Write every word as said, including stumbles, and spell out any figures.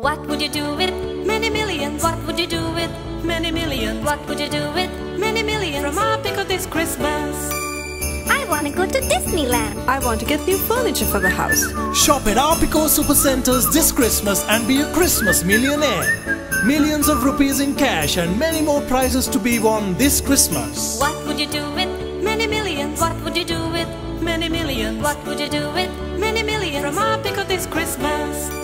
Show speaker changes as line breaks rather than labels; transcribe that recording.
What would you do with many millions? What would you do with many millions? What would you do with many millions from Arpico this Christmas?
I want to go to Disneyland.
I want to get new furniture for the house.
Shop at Arpico Supercenters this Christmas and be a Christmas millionaire. Millions of rupees in cash and many more prizes to be won this Christmas.
What would you do with many millions? What would you do with many millions? What would you do with many millions from Arpico this Christmas?